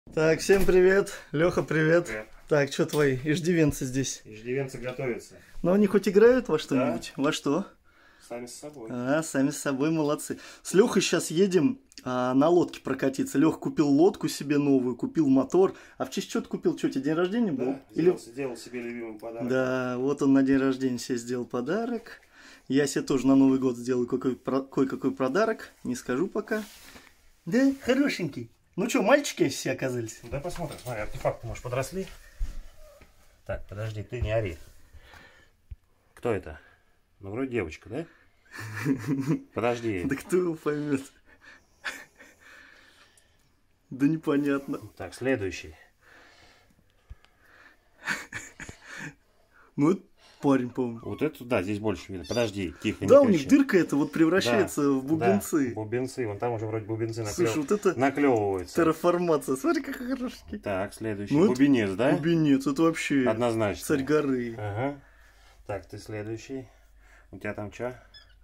Так, всем привет. Леха, привет. Привет. Так, что твои иждивенцы здесь? Иждивенцы готовятся. Но они хоть играют во что-нибудь? Да. Во что? Сами с собой. Сами с собой, молодцы. С Лехой сейчас едем на лодке прокатиться. Леха купил лодку себе новую, купил мотор. А в честь чего ты купил? Что, тебе день рождения был? Да, сделал себе любимый подарок. Да, вот он на день рождения себе сделал подарок. Я себе тоже на Новый год сделал кое-какой подарок. Не скажу пока. Да, хорошенький. Ну что, мальчики все оказались? Да посмотрим. Смотри, артефакты, может, подросли. Так, подожди, ты не ори. Кто это? Ну, вроде девочка, да? Подожди. Да кто его поймет? Да непонятно. Так, следующий. Ну, это парень, по-моему. Вот это, да, здесь больше видно. Подожди, тихо, да, у них дырка это вот превращается в бубенцы. Да, бубенцы. Вон там уже вроде бубенцы Слушай, вот это наклевываются. Терраформация. Смотри, как хороший. Так, следующий. Ну, бубенец, да? Бубенец, это вообще однозначно. Царь горы. Ага. Так, ты следующий. У тебя там что?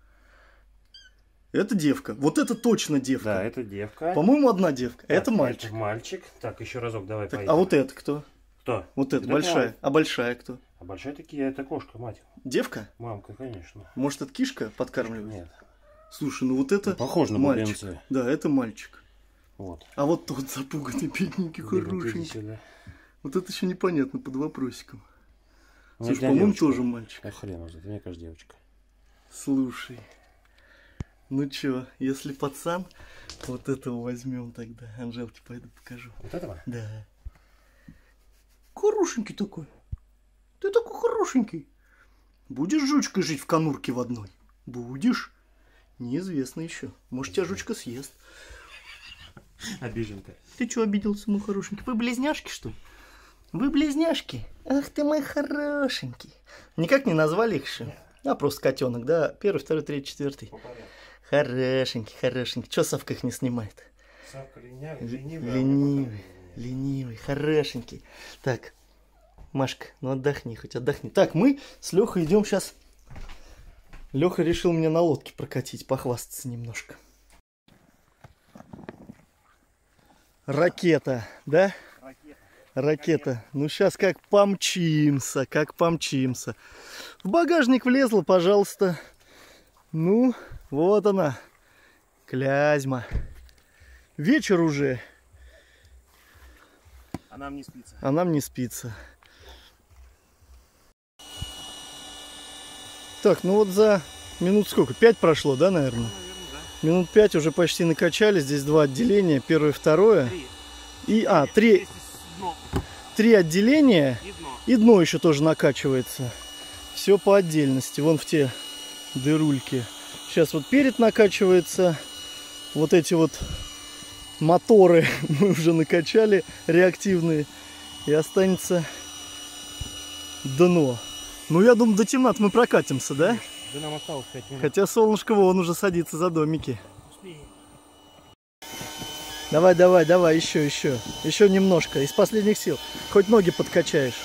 Это девка. Вот это точно девка. Да, это девка. По-моему, одна девка. Так, это мальчик. Это мальчик. Так, еще разок давай так, поедем. а вот это кто? Кто? Вот это большая. А большая кто? А большая такие, это кошка, мать. Девка? Мамка, конечно. Может, это кишка подкармливает? Нет. Слушай, ну вот это похоже на мальчик. бубенцы. Да, это мальчик. Вот. А вот тот запуганный, бедненький, хорошенький. Вот это еще непонятно, под вопросиком. Ну, слушай, по-моему, тоже мальчик. А хрен уже, мне кажется, девочка. Слушай. Ну чё, если пацан, вот этого возьмем тогда. Анжелке пойду покажу. Вот этого? Да. Хорошенький такой. Ты такой хорошенький. Будешь с жучкой жить в конурке в одной? Будешь? Неизвестно еще. Может, тебя жучка съест. Обиженка. Ты чё обиделся, мой хорошенький? Вы близняшки, что ли? Вы близняшки? Ах ты мой хорошенький. Никак не назвали их еще? А просто котенок, да? Первый, второй, третий, четвертый. Хорошенький, хорошенький. Чё Савка их не снимает? Савка ленивый. Ленивый, хорошенький. Так, Машка, ну отдохни, хоть отдохни. Так, мы с Лехой идем сейчас. Леха решил меня на лодке прокатить, похвастаться немножко. Ракета, да? Ракета. Ну сейчас как помчимся, как помчимся. В багажник влезла, пожалуйста. Ну, вот она. Клязьма. Вечер уже. А нам не спится. А нам не спится. Так, ну вот за минут сколько? 5 прошло, да, наверное? Наверное, да. Минут 5 уже почти накачали. Здесь два отделения. Первое, второе. Три отделения. И дно еще тоже накачивается. Все по отдельности. Вон в те дырульки. Сейчас вот перед накачивается. Вот эти вот моторы мы уже накачали. Реактивные. И останется дно. Ну, я думаю, до темноты мы прокатимся, да? Да нам осталось 5 минут. Хотя солнышко вон уже садится за домики. Давай, давай, давай, еще. Еще немножко. Из последних сил. Хоть ноги подкачаешь.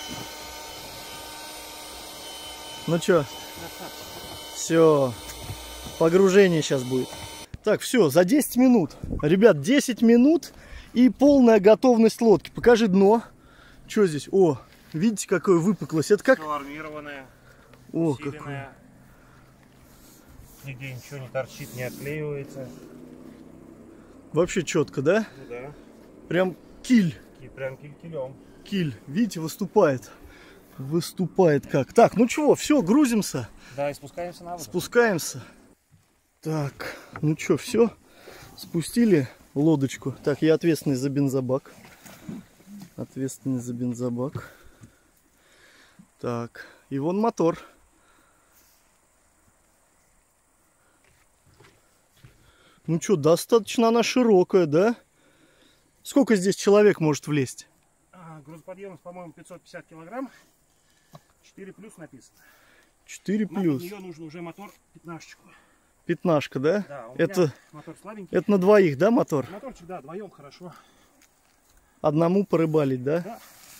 Ну что? Все. Погружение сейчас будет. Так, все, за 10 минут. Ребят, 10 минут и полная готовность лодки. Покажи дно. Что здесь? О, видите, какое выпуклость. Это как... Армированная. О, усиленная. Нигде ничего не торчит, не отклеивается. Вообще четко, да? Ну да. Прям киль. Прям киль-килем. Киль, видите, выступает. Выступает как. Так, ну чего, все, грузимся. Да, и спускаемся на воду. Спускаемся. Так, ну что, все. Спустили лодочку. Так, я ответственный за бензобак. Ответственный за бензобак. Так, и вон мотор. Ну что, достаточно она широкая, да? Сколько здесь человек может влезть? Грузоподъемность, по-моему, 550 килограмм. 4 плюс написано. 4 плюс. На нее нужно уже мотор 15-чку. 15-ка, да? Да, у это меня мотор слабенький. Это на двоих, да, мотор? Моторчик, да, вдвоем хорошо. Одному порыбалить, да?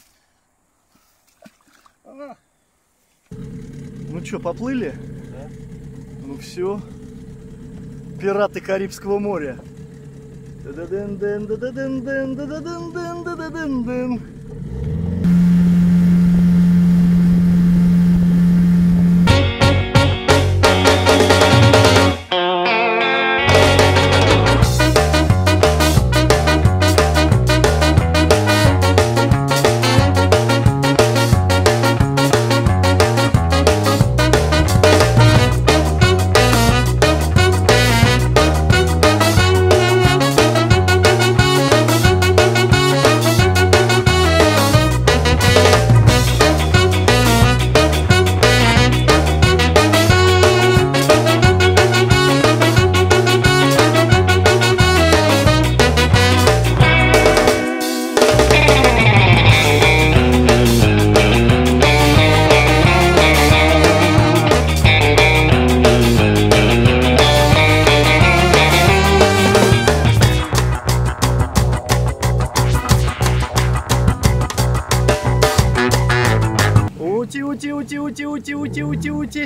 Да. Ну что, поплыли? Да. Ну все. Пираты Карибского моря. Ути-ути-ути-ути-ути-ути-ути-ути.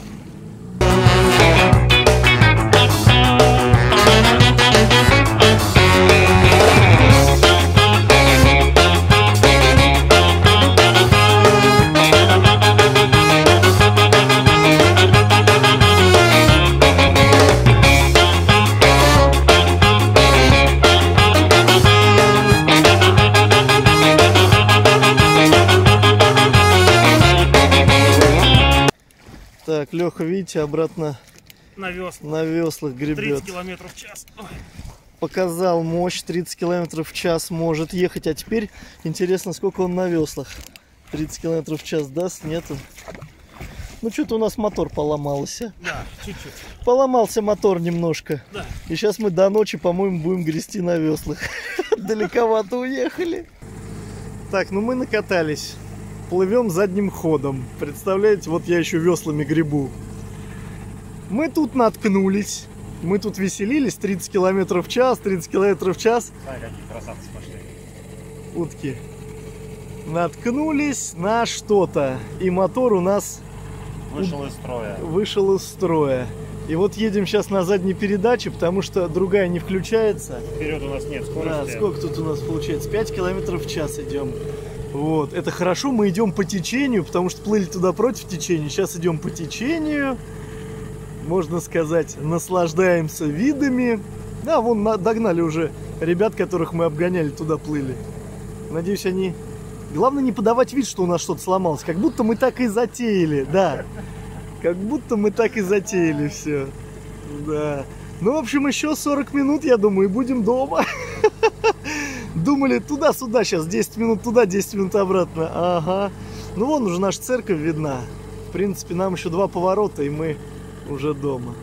Так, Леха, видите, обратно на веслах гребет. 30 км в час. Ой. Показал мощь, 30 км в час может ехать. А теперь интересно, сколько он на веслах. 30 км в час даст? Нету. Ну, что-то у нас мотор поломался. Да, чуть-чуть. Поломался мотор немножко. Да. И сейчас мы до ночи, по-моему, будем грести на веслах. Далековато уехали. Так, ну мы накатались. Плывем задним ходом. Представляете, вот я еще веслами гребу. Мы тут наткнулись. Мы тут веселились. 30 км в час, 30 км в час. Смотри, какие красавцы пошли. Утки. Наткнулись на что-то. И мотор у нас вышел из строя. Вышел из строя. И вот едем сейчас на задней передаче, потому что другая не включается. Вперед у нас нет скорости. Да, сколько тут у нас получается? 5 км в час идем. Вот, это хорошо, мы идем по течению, потому что плыли туда против течения. Сейчас идем по течению, можно сказать, наслаждаемся видами. Да, вон догнали уже ребят, которых мы обгоняли, туда плыли. Надеюсь, они... Главное не подавать вид, что у нас что-то сломалось. Как будто мы так и затеяли, да. Как будто мы так и затеяли все. Да. Ну, в общем, еще 40 минут, я думаю, и будем дома. Думали туда-сюда сейчас, 10 минут туда, 10 минут обратно. Ага. Ну, вон уже наша церковь видна. В принципе, нам еще 2 поворота, и мы уже дома.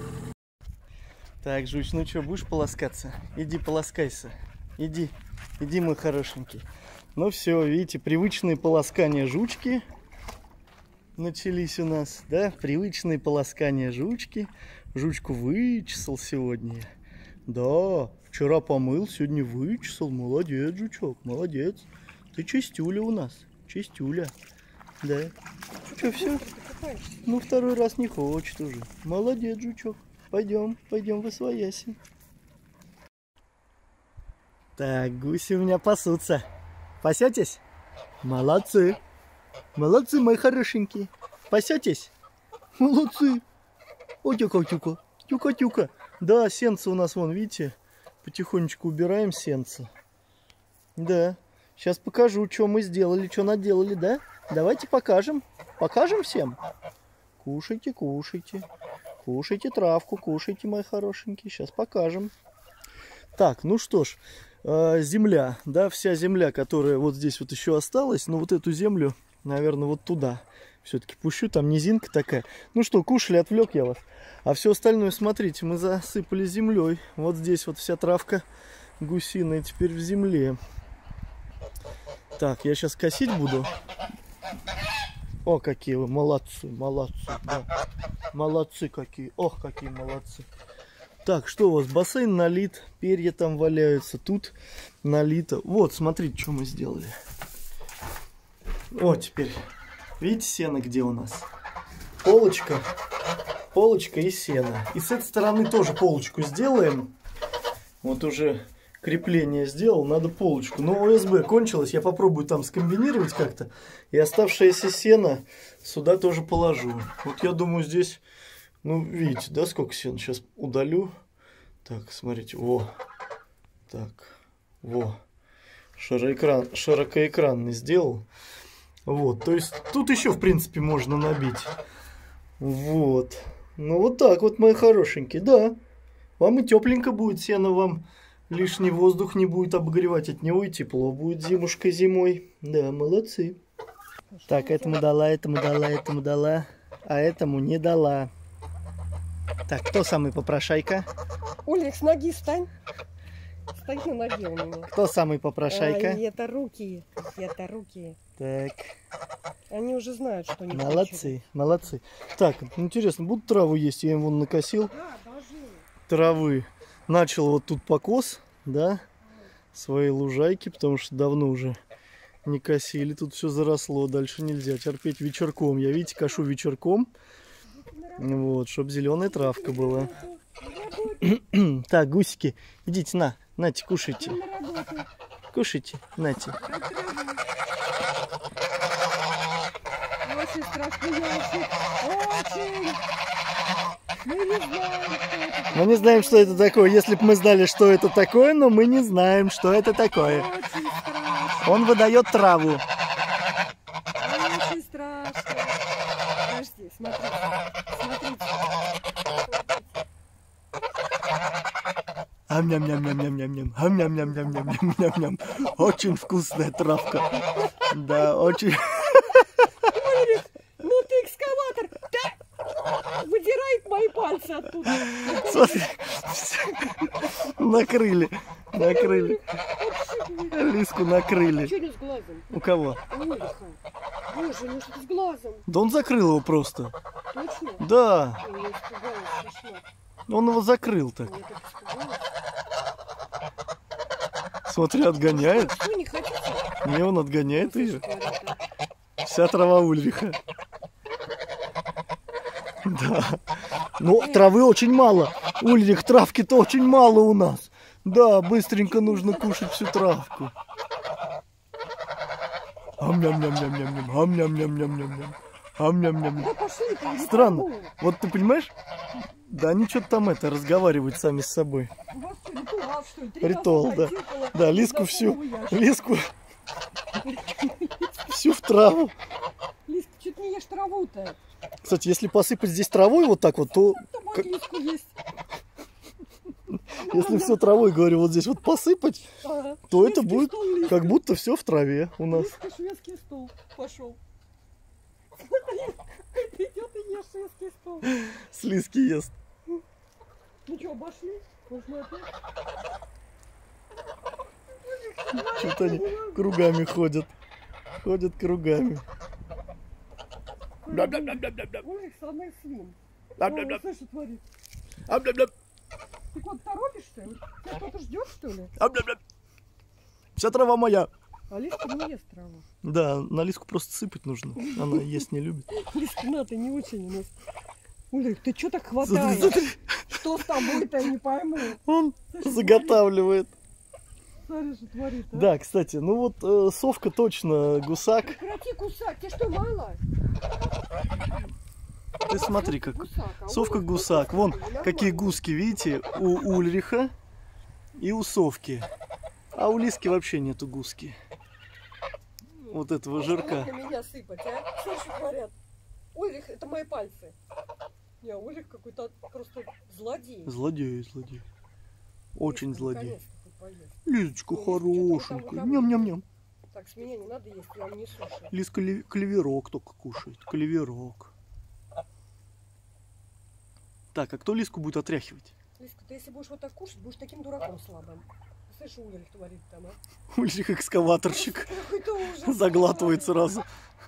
Так, Жуч, ну что, будешь полоскаться? Иди полоскайся. Иди, иди, мой хорошенький. Ну все, видите, привычные полоскания жучки начались у нас, да? Привычные полоскания жучки. Жучку вычесал сегодня. Да, вчера помыл, сегодня вычесал. Молодец, жучок, молодец. Ты чистюля у нас, чистюля. Да. Что, все? Ну, второй раз не хочет уже. Молодец, жучок. Пойдем, пойдем в освояси. Так, гуси у меня пасутся. Пасетесь? Молодцы. Молодцы, мои хорошенькие. Пасетесь? Молодцы. Ой, тюка-тюка. Тюка-тюка. Да, сенца у нас, вон, видите? Потихонечку убираем сенца. Да. Сейчас покажу, что мы сделали, что наделали, да? Давайте покажем. Покажем всем? Кушайте, кушайте. Кушайте травку, кушайте, мои хорошенькие. Сейчас покажем. Так, ну что ж. Земля, да, вся земля, которая вот здесь вот еще осталась, но вот эту землю, наверное, вот туда все-таки пущу, там низинка такая. Ну что, кушали, отвлек я вас. А все остальное, смотрите, мы засыпали землей. Вот здесь вот вся травка гусиная теперь в земле. Так, я сейчас косить буду. О, какие вы молодцы, молодцы, да. Молодцы какие, ох, какие молодцы. Так, что у вас? Бассейн налит, перья там валяются, тут налито. Вот, смотрите, что мы сделали. Вот теперь, видите, сено где у нас? Полочка, полочка и сено. И с этой стороны тоже полочку сделаем. Вот уже крепление сделал, надо полочку. Но ОСБ кончилось, я попробую там скомбинировать как-то. И оставшееся сено сюда тоже положу. Вот я думаю здесь, ну видите, да, сколько сена. Сейчас удалю. Так, смотрите, во. Так, во. Широкоэкранный сделал. Вот, то есть тут еще в принципе можно набить. Вот. Ну вот так вот, мои хорошенькие, да. Вам и тепленько будет, сено вам лишний воздух не будет обогревать, от него и тепло будет зимушкой зимой. Да, молодцы. Так, этому дала, этому дала, этому дала, а этому не дала. Так, кто самый попрошайка? Ульрих, с ноги встань. Встань на ноге у меня. Кто самый попрошайка? Это руки. Это руки. Так. Они уже знают, что не молодцы, хочет. Молодцы. Так, интересно, будут траву есть? Я им вон накосил. Да, должны. Травы. Начал вот тут покос, да, своей лужайки, потому что давно уже не косили. Тут все заросло, дальше нельзя терпеть вечерком. Я, видите, кошу вечерком, вот, чтобы зеленая травка была. Так, гусики, идите, нате, кушайте. Кушайте, нате. Очень страшно, очень. Мы не знаем, что это такое. Если бы мы знали, что это такое, но мы не знаем, что это такое. Он выдает траву. Очень страшно. Подожди, смотрите. Смотрите. Ам-ням-ням-ням-ням-ням-ням. Ам-ням-ням-ням-ням-ням-ням. Очень вкусная травка. Да, очень. Ну ты экскаватор. Да. Выдирает мои пальцы оттуда. Смотри. Накрыли. Накрыли. Лиску накрыли. Что не с глазом? У кого? У Ульриха. Боже, ну что с глазом? Да он закрыл его просто. Точно? Да. Я испугалась, смешно. Он его закрыл так. Я так испугалась. Смотри, отгоняет. Что, не хотите? Не, он отгоняет ее. Говорит, Вся трава Ульриха. Да. Но травы очень мало. Ульрих, травки-то очень мало у нас. Да, быстренько нужно кушать всю травку. Ам-ням-ням-ням-ням-ням. Ам-ням-ням-ням-ням-ням. Ам-ням-ням. да пошли ты, не Странно. пойму. Вот ты понимаешь? Да они что-то там разговаривают сами с собой. У вас что, ритуал, что ли? 3 Ритуал, раза да. потикало, Да, и лиску всю. засунула ящик. Лиску. Всю в траву. Лиска, чуть не ешь траву-то. Кстати, если посыпать здесь травой вот так вот, то... Кто будет лиску есть? Если все травой, говорю, вот здесь вот посыпать, Ага. то это Шведский будет стол, Лиска. как будто все в траве у нас. Лиска, шведский стол. Пошел. Смотри, идет и ешь шведский стол. Слизки ест. Ну что, обошли? Может, мы опять? Что-то они кругами ходят. Ходят кругами. Ой, самый слим. Ой, слышь, что творит? Ты куда-то торопишься? Тебя кто-то ждет, что ли? Вся трава моя. А Лиска не ест траву. Да, на лиску просто сыпать нужно. Она есть не любит. Лиска, на, ты не очень у нас. Ульрих, ты что так хватаешь? Что с тобой-то, я не пойму. Он заготавливает. Смотри, что творит, а? Да, кстати, ну вот совка точно гусак. Прекрати кусать, тебе что, мало? Ты смотри, как Гусак, а совка Ульрих гусак. Вон нормально. какие гуски, видите, у Ульриха и у совки. А у лиски вообще нету гуски. Вот этого жирка. На меня сыпать, а? Слышь, что говорят? Ульрих, это мои пальцы. Не, Ульрих какой-то просто злодей. Злодей, злодей. Очень Лиска, злодей. наконец-то ты поешь. Лизочка Ой, хорошенькая. что-то Ням-ням-ням. Так, с меня не надо есть, я вам не слушаю. Лизка клеверок только кушает. Клеверок. Так, а кто лиску будет отряхивать? Лиска, ты если будешь вот так кушать, будешь таким дураком слабым. Слышь, Ульрих творит там, а? Ульрих экскаваторщик. Какой-то ужас. Заглатывает сразу.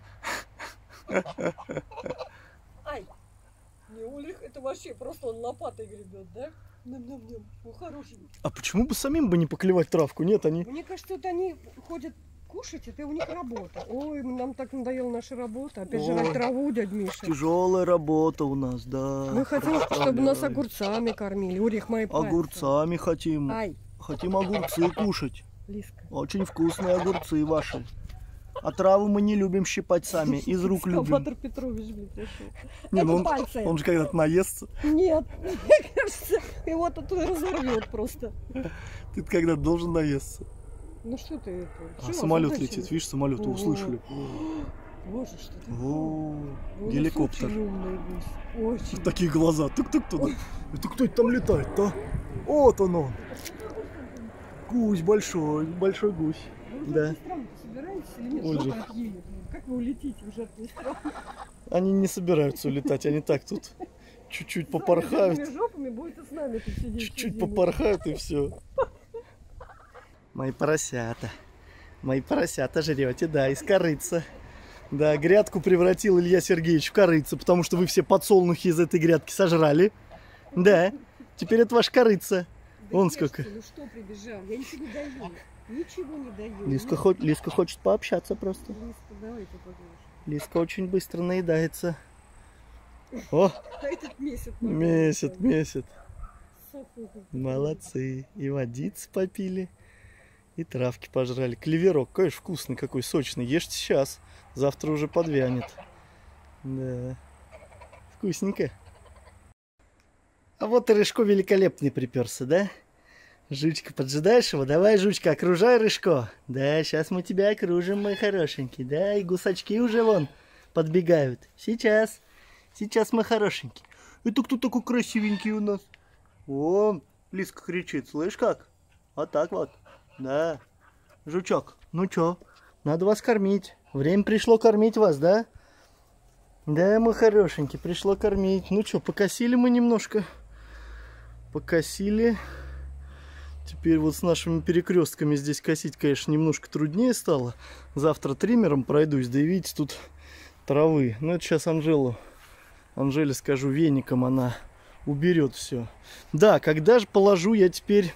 Ай! Не, Ульрих, это вообще просто он лопатой гребет, да? Ням-ням-ням. Ну, хороший. А почему бы самим бы не поклевать травку? Нет, они... Мне кажется, вот они ходят кушать, это у них работа. Ой, нам так надоела наша работа. Опять Ой. жрать траву, дядь Миша. Тяжелая работа у нас, да. Мы хотим, чтобы нас Оставляю. огурцами кормили. Ульрих, мои пальцы. Огурцами хотим. Ай! Хотим огурцы кушать. Лиска. Очень вкусные огурцы ваши. А траву мы не любим щипать сами, из рук любим. Экскаватор Петрович, блин, пришел. Не, ну пальцы. он же когда-то наестся. Нет, мне кажется, его тут разорвет просто. Ты когда-то должен наесться. Ну что ты это? А Чего, самолет задача? летит, видишь, самолет, О, услышали. Боже, что ты? О, Он геликоптер. очень умный гусь. Очень. Такие глаза, тук-тук туда. Это кто это там летает-то? Вот он. Гусь большой, большой гусь. Вы Да. уже от страны собираетесь или нет? Ой, Что же. вы отъедете? Как вы улетите уже от страны? Они не собираются улетать, они так тут чуть-чуть Сами попорхают. с жопами будете с нами тут сидеть. Чуть-чуть всю зиму. попорхают и все. Мои поросята. Мои поросята жрете, да, из корыца. Да, грядку превратил Илья Сергеевич в корыце, потому что вы все подсолнухи из этой грядки сожрали. Да, теперь это ваш корыца. Да Вон ешьте, сколько. Ну что прибежал? Я ничего не даю. Ничего не даю. Лиска хочет пообщаться просто. Лиска, давай ты поешь. Лиска очень быстро наедается. О, А этот месяц. месяц. Сахар. Молодцы. И водицы попили, и травки пожрали. Клеверок, конечно, вкусный какой, сочный. Ешьте сейчас, завтра уже подвянет. Да, вкусненько. А вот и Рыжко великолепный приперся, да? Жучка, поджидаешь его? Давай, Жучка, окружай Рыжко. Да, сейчас мы тебя окружим, мой хорошенький. Да, и гусачки уже вон подбегают. Сейчас, мой хорошенький. Это кто такой красивенький у нас? Вон, Лиска кричит, слышь как? Вот так вот. Да. Жучок, ну чё? Надо вас кормить. Время пришло кормить вас, да? Да, мой хорошенький, пришло кормить. Ну чё, покосили мы немножко. Покосили. Теперь вот с нашими перекрестками здесь косить, конечно, немножко труднее стало. Завтра триммером пройдусь, да и видите, тут травы. Ну это сейчас Анжеле скажу, веником она уберет все. Да, когда же положу я теперь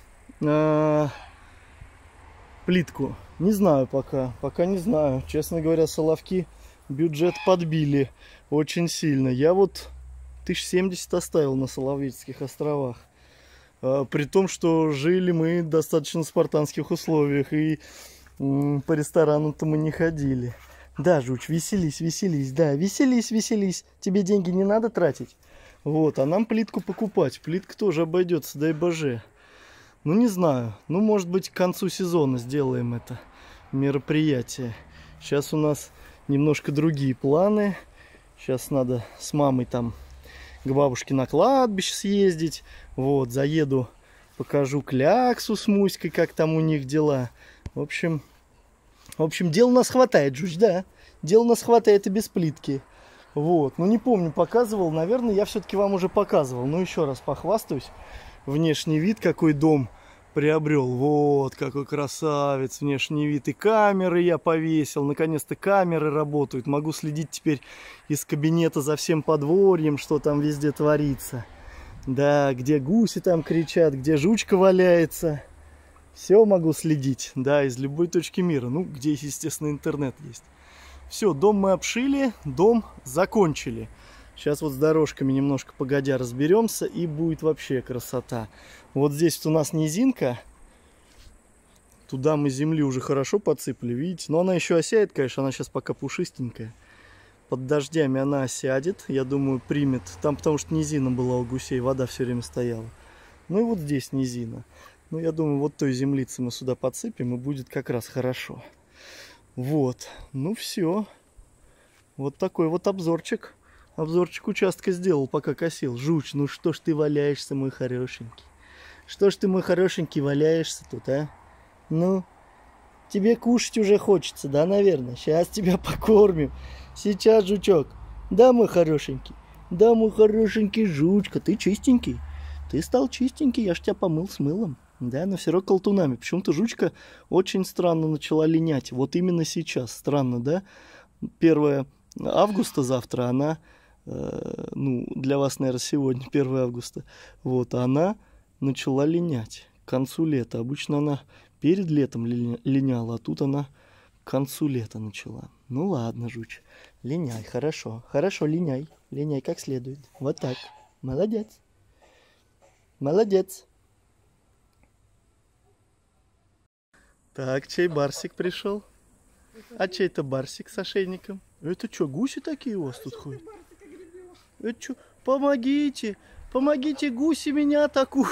плитку? Не знаю пока. Пока не знаю. Честно говоря, Соловки бюджет подбили очень сильно. Я вот 1070 оставил на Соловецких островах. При том, что жили мы в достаточно спартанских условиях. И по ресторанам-то мы не ходили. Да, Жуч, веселись. Да, веселись. Тебе деньги не надо тратить. Вот, а нам плитку покупать. Плитка тоже обойдется, дай боже. Ну, не знаю. Ну, может быть, к концу сезона сделаем это мероприятие. Сейчас у нас немножко другие планы. Сейчас надо с мамой там к бабушке на кладбище съездить. Вот, заеду, покажу Кляксу с Муськой, как там у них дела. В общем, дел у нас хватает, Жуч, да. Дел у нас хватает и без плитки. Вот, ну не помню, показывал. Наверное, я все-таки вам уже показывал. Ну, еще раз похвастаюсь. Внешний вид, какой дом приобрел. Вот, какой красавец внешний вид. И камеры я повесил. Наконец-то камеры работают. Могу следить теперь из кабинета за всем подворьем, что там везде творится. Да, где гуси там кричат, где жучка валяется. Все могу следить, да, из любой точки мира. Ну, где, естественно, интернет есть. Все, дом мы обшили, дом закончили. Сейчас вот с дорожками немножко погодя разберемся, и будет вообще красота. Вот здесь вот у нас низинка. Туда мы земли уже хорошо подсыпали, видите. Но она еще осядет, конечно, она сейчас пока пушистенькая. Под дождями она осядет, я думаю, примет. Там потому что низина была у гусей, вода все время стояла. Ну и вот здесь низина. Ну, я думаю, вот той землицы мы сюда подсыпем, и будет как раз хорошо. Вот, ну все. Вот такой вот обзорчик. Обзорчик участка сделал, пока косил. Жуч, ну что ж ты валяешься, мой хорошенький? Что ж ты, мой хорошенький, валяешься тут, а? Ну, тебе кушать уже хочется, да, наверное? Сейчас тебя покормим. Сейчас, Жучок. Да, мой хорошенький? Да, мой хорошенький Жучка, ты чистенький. Ты стал чистенький, я ж тебя помыл с мылом. Да, но все равно колтунами. Почему-то Жучка очень странно начала линять. Вот именно сейчас. Странно, да? 1 августа завтра она... ну, для вас, наверное, сегодня 1 августа. Вот, она начала линять к концу лета. Обычно она перед летом линяла, а тут она к концу лета начала. Ну ладно, Жуч, линяй, хорошо. Хорошо, линяй. Линяй как следует. Вот так. Молодец. Молодец. Так, чей барсик пришел? А чей это барсик с ошейником? Это что, гуси такие у вас тут ходят? Это что? Помогите! Помогите, гуси меня атакуют!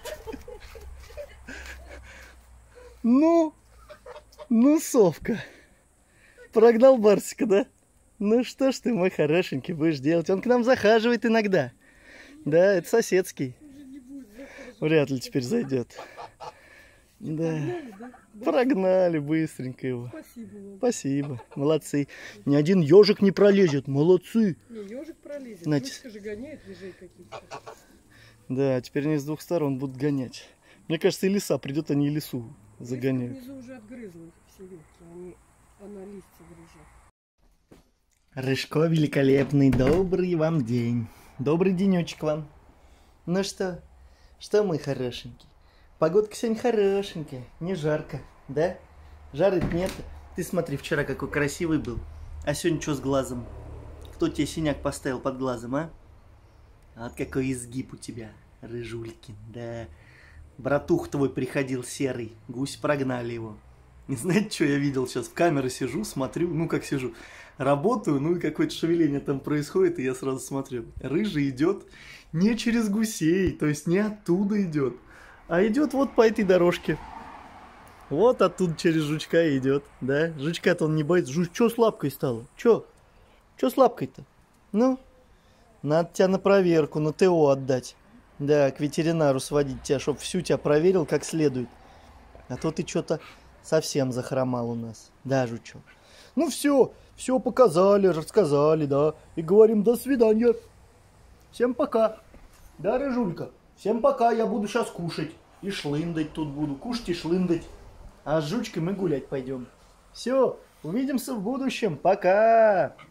Ну, совка. Прогнал барсика, да? Ну что ж ты, мой хорошенький, будешь делать? Он к нам захаживает иногда. Да, это соседский. Вряд ли теперь зайдет. Да. Прогнали быстренько его. Спасибо. Спасибо. Молодцы. Ни один ежик не пролезет. Молодцы. Не, ежик пролезет. Знаете... Ежика же гоняет ежей каких-то. Да, теперь они с двух сторон будут гонять. Мне кажется, и лиса придет, они и лису загоняют. Внизу уже отгрызла все ветки. Она листья грызет. Рыжко великолепный, добрый вам день. Добрый денечек вам. Ну что мы хорошенькие? Погодка сегодня хорошенькая, не жарко, да? Жары нет. Ты смотри, вчера какой красивый был. А сегодня что с глазом? Кто тебе синяк поставил под глазом, а? Вот какой изгиб у тебя, рыжулькин, да. Братух твой приходил серый, гусь прогнали его. Не знаете, что я видел сейчас? В камеру сижу, смотрю, ну как сижу, работаю, ну и какое-то шевеление там происходит, и я сразу смотрю. Рыжий идет не через гусей, то есть не оттуда идет, а идет вот по этой дорожке. Вот оттуда через жучка и идет, да? Жучка-то он не боится. Жуч, что с лапкой стало? Что с лапкой-то? Ну, надо тебя на проверку, на ТО отдать. Да, к ветеринару сводить тебя, чтоб всю тебя проверил как следует. А то ты что-то совсем захромал у нас. Да, жучок. Ну все показали, рассказали, да. И говорим до свидания. Всем пока. Да, Рыжулька? Всем пока, я буду сейчас кушать. И шлындать тут буду. Кушать и шлындать. А с жучкой мы гулять пойдем. Все, увидимся в будущем. Пока.